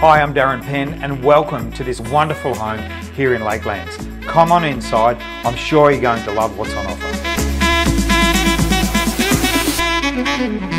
Hi, I'm Darren Penn and welcome to this wonderful home here in Lakelands. Come on inside, I'm sure you're going to love what's on offer.